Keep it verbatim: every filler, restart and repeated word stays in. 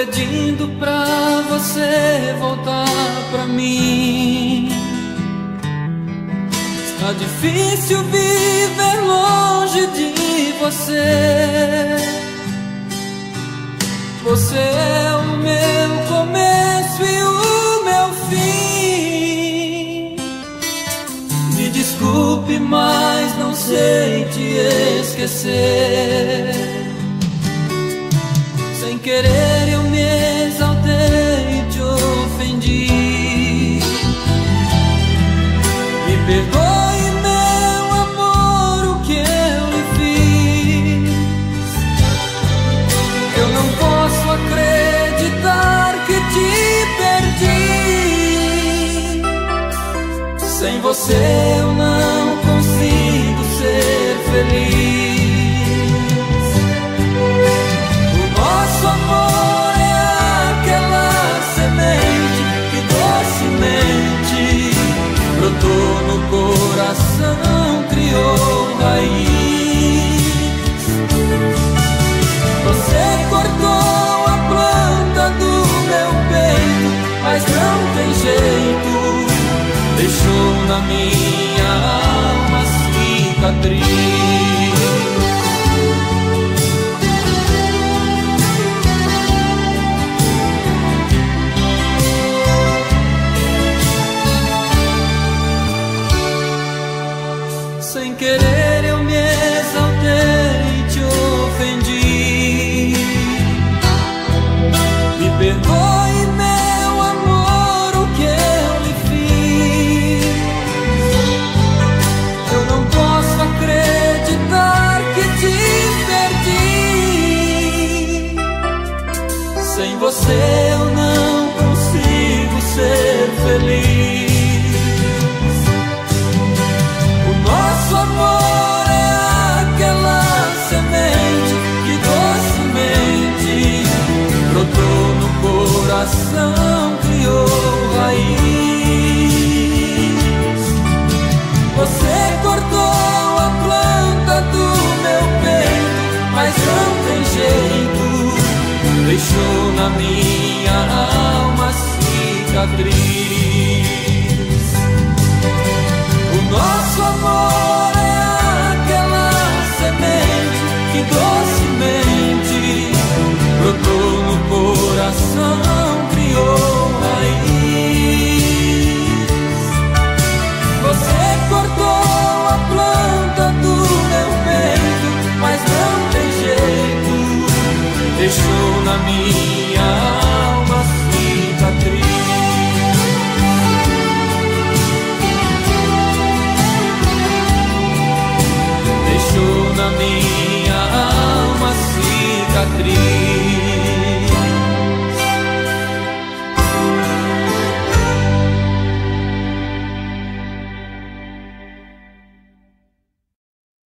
pedindo pra você voltar pra mim. Está difícil viver longe de você. Você é o meu começo e o meu fim. Me desculpe, mas não sei te esquecer. Sem querer eu me exaltei e te ofendi. Me perdoe, meu amor, o que eu lhe fiz. Eu não posso acreditar que te perdi. Sem você eu não consigo ser feliz. Nosso amor é aquela semente que docemente brotou no coração, criou raiz. Você cortou a planta do meu peito, mas não tem jeito, deixou na minha alma cicatriz. Sem querer eu me exaltei e te ofendi. Me perdoe, meu amor, o que eu lhe fiz. Eu não posso acreditar que te perdi. Sem você eu não consigo ser feliz. Nosso amor é aquela semente que docemente brotou no coração, criou raiz. Você cortou a planta do meu peito, mas não tem jeito, deixou na minha alma cicatriz. Nosso amor é aquela semente que docemente brotou no coração, criou raiz. Você cortou a planta do meu peito, mas não tem jeito, deixou na minha